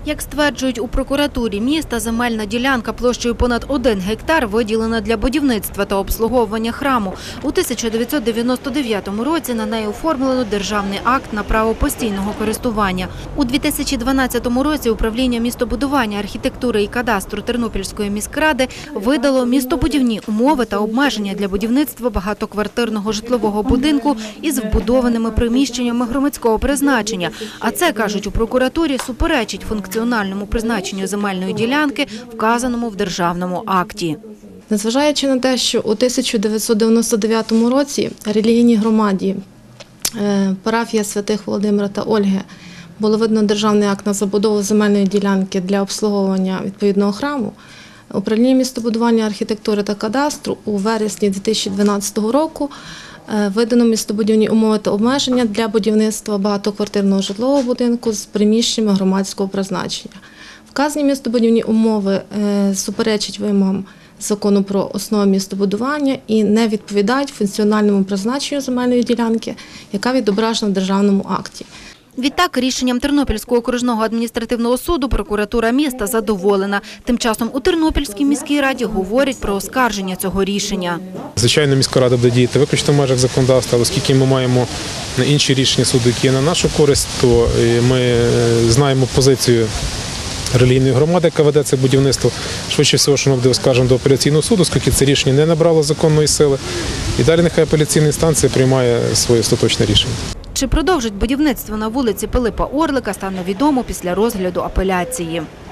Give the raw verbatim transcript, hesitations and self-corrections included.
Як стверджують у прокуратурі міста, земельна ділянка площею понад один гектар виділена для будівництва та обслуговування храму. У тисяча дев'ятсот дев'яносто дев'ятому році на неї оформлено державний акт на право постійного користування. У дві тисячі дванадцятому році управління містобудування, архітектури і кадастру Тернопільської міськради видало містобудівні умови та обмеження для будівництва багатоквартирного житлового будинку із вбудованими приміщеннями громадського призначення. А це, кажуть у прокуратурі, суперечить функціональному призначенню земельної ділянки, вказаному в державному акті. Незважаючи на те, що у тисяча дев'ятсот дев'яносто дев'ятому році релігійній громаді парафія святих Володимира та Ольги було видано державний акт на забудову земельної ділянки для обслуговування відповідного храму, управління містобудування, архітектури та кадастру у вересні дві тисячі дванадцятого року видано містобудівні умови та обмеження для будівництва багатоквартирного житлового будинку з приміщеннями громадського призначення. Вказані містобудівні умови суперечать вимогам Закону про основи містобудування і не відповідають функціональному призначенню земельної ділянки, яка відображена в державному акті. Відтак, рішенням Тернопільського окружного адміністративного суду прокуратура міста задоволена. Тим часом у Тернопільській міській раді говорять про оскарження цього рішення. Звичайно, міська рада буде діяти виключно в межах законодавства, оскільки ми маємо інші рішення суду, які є на нашу користь, то ми знаємо позицію релігійної громади, яка веде це будівництво. Швидше всього, що воно буде оскаржено до апеляційного суду, оскільки це рішення не набрало законної сили. І далі нехай апеляційна інстанція приймає своє остаточне рішення. Чи продовжить будівництво на вулиці Пилипа Орлика, стане відомо після розгляду апеляції.